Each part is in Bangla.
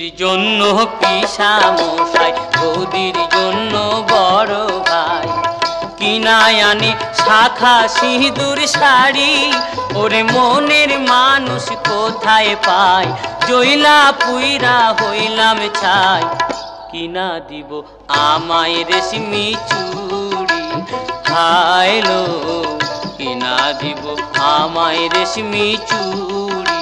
জন্য পিসা মশাই, বৌদির জন্য বড় ভাই, কিনায় আনে শাখা সিঁদুর শাড়ি, ওরে মনের মানুষ কোথায় পায়, জইলা পুইরা হইলাম ছাই, কিনা দিব আমায় রেশমি চুড়ি, হায়লো কিনা দিব আমায় রেশমি চুড়ি।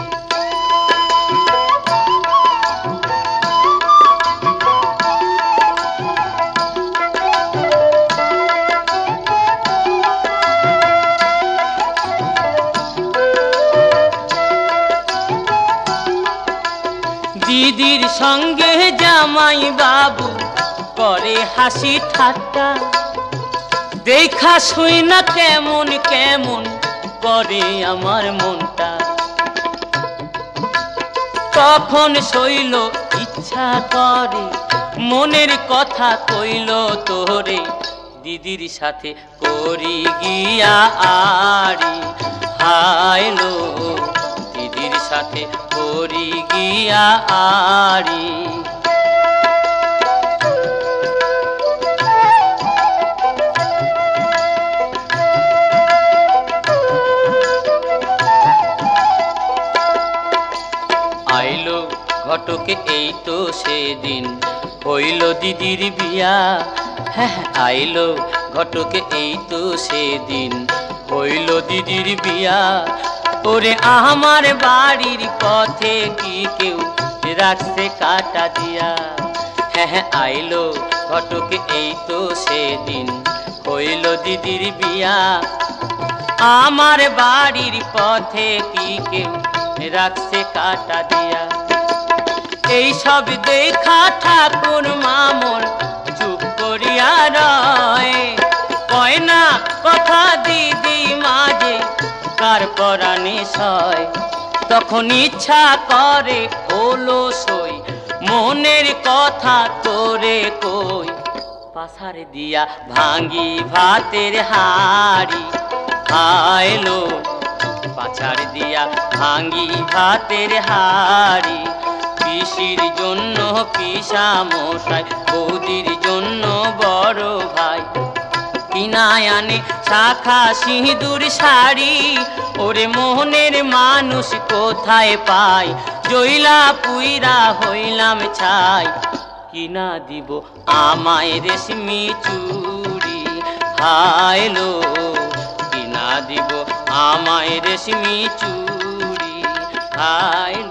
দিদির সঙ্গে জামাই বাবু করে হাসি ঠাট্টা, দেখা শুই না কেমন কেমন করে আমার মনটা, তখন সইল ইচ্ছা করে মনের কথা কইল তোরে, দিদির সাথে করি গিয়া আড়ি, হায়লো দিদির সাথে করি গিয়া আড়ি। আইলো ঘটকে এই তো সেদিন হইল দিদির বিয়া, হ্যাঁ আইলো ঘটকে এই তো সেদিন হইল দিদির বিয়া, ওরে আমার বাড়ির পথে কি কেউ রাখছে কাটা দিয়া, হ্যাঁ আইলো ঘটকে এই তো সেদিন হইল দিদির বিয়া, আমার বাড়ির পথে কি কেউ রাখছে কাটা দিয়া, এই সব দেখা ঠাকুর মামর চুপ করিয়া রয়, কয় না কথা দিদি মাঝে কার পরাণে সয়, তখন ইচ্ছা করে ওলো সই মনের কথা তোরে কই, পাছার দিয়া ভাঙ্গি ভাতের হাড়ি, হায়লো পাছার দিয়া ভাঙ্গি ভাতের হাড়ি, পিসির জন্য পিসা মশাই, বৌদির জন্য বড় ভাই, কিনায় আনে শাখা সিঁদুর শাড়ি, ওরে মোহনের মানুষ কোথায় পায়, জইলা পুইরা হইলাম ছাই, কিনা দিব আমায় রেশমি চুড়ি, হায়লো কিনা দিব আমায় রেশমি চুড়ি, হায়।